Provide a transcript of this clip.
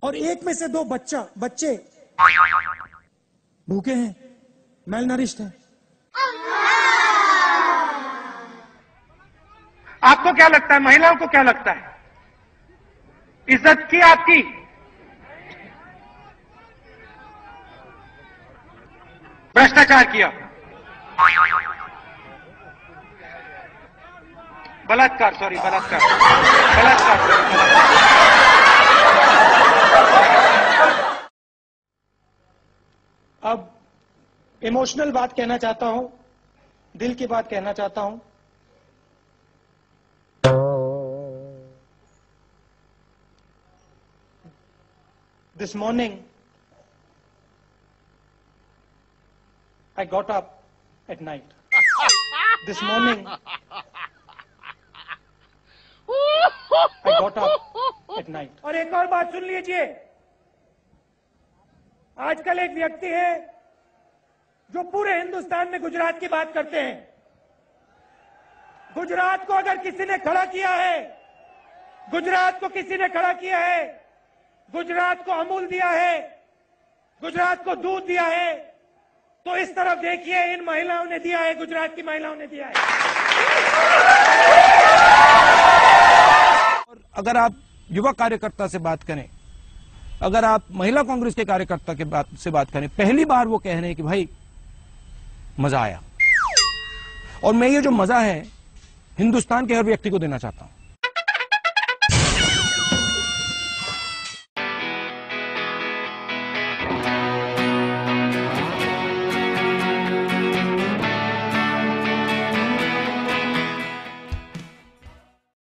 और एक में से दो बच्चे भूखे हैं, मेल नरिश्ड हैं। आपको क्या लगता है, महिलाओं को क्या लगता है? इज्जत की आपकी? भ्रष्टाचार किया, बलात्कार, सॉरी बलात्कार, अब इमोशनल बात कहना चाहता हूं, दिल की बात कहना चाहता हूं। This morning, I got up at night. This morning, I got up at night. और एक और बात सुन लीजिए, आजकल एक व्यक्ति है जो पूरे हिंदुस्तान में गुजरात की बात करते हैं। गुजरात को अगर किसी ने खड़ा किया है, गुजरात को किसी ने खड़ा किया है, गुजरात को अमूल दिया है, गुजरात को दूध दिया है, तो इस तरफ देखिए, इन महिलाओं ने दिया है, गुजरात की महिलाओं ने दिया है। और अगर आप युवा कार्यकर्ता से बात करें, अगर आप महिला कांग्रेस के कार्यकर्ता से बात करें, पहली बार वो कह रहे हैं कि भाई मजा आया। और मैं ये जो मजा है हिंदुस्तान के हर व्यक्ति को देना चाहता हूं।